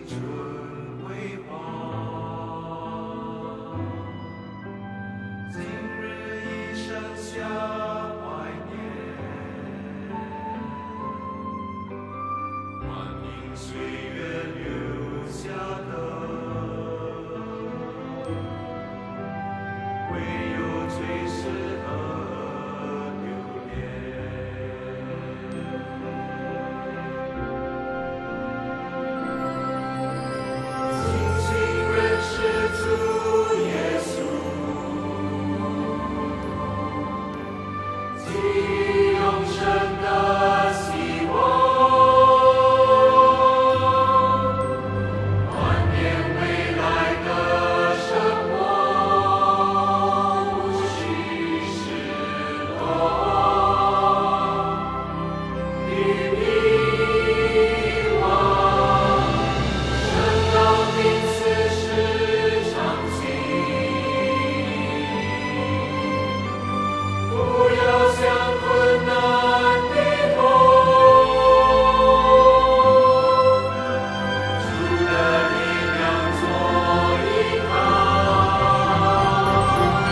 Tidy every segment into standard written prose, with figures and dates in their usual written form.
春辉煌，今日已剩下怀念，欢迎岁月留下的，唯有追思和留恋。庆幸认识主耶稣，给予永生的希望。晚年未来的生活，无需失落与迷惘。生老病死是常情，不要向困难低头。主的力量做依靠，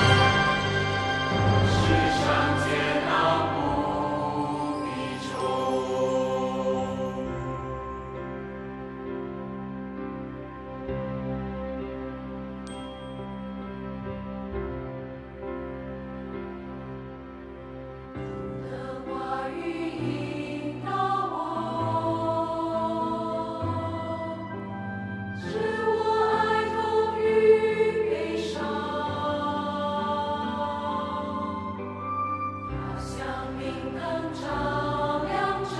世上煎熬不必愁。的话语引导我，使我哀痛与悲伤。它像明灯照亮着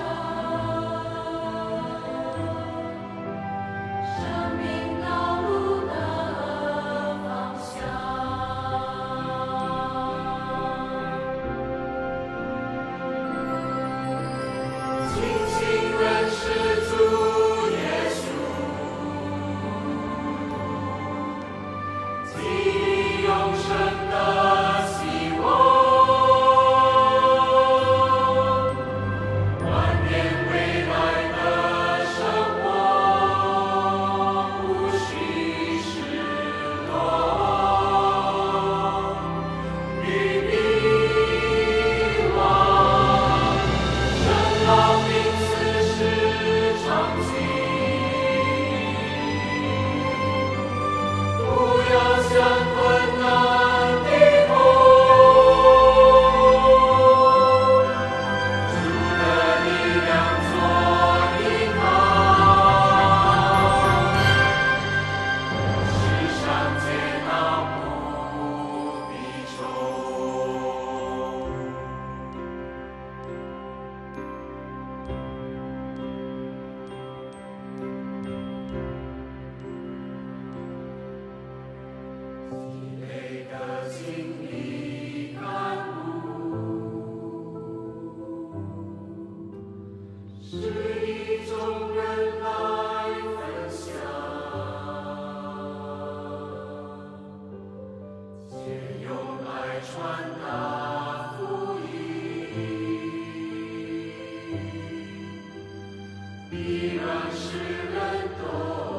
生命道路的方向。庆幸认识主耶稣，给予永生的希望。晚年未来的生活，无需失落与迷惘。生老病死是常情，不要向困难低头。主的力量做依靠，世上煎熬不必愁。积累的经历感悟，适宜众人来分享，且用爱传达福音，必让世人都